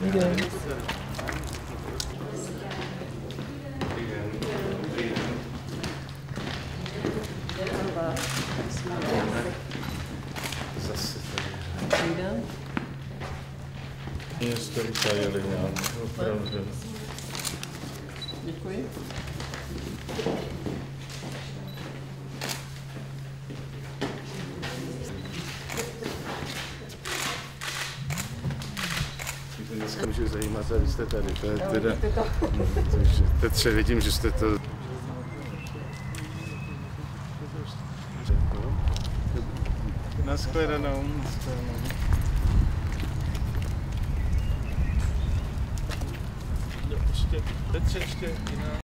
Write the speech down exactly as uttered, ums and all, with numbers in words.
Dobrý den. Zase tady. Dobrý den. Mě jste utajili nějak, opravdu. Děkuji. Dneska můžu zajímat, a vy jste tady, to je teda, no, takže teď vidím, že jste to... Naschledanou. Ještě, teď ještě jiná.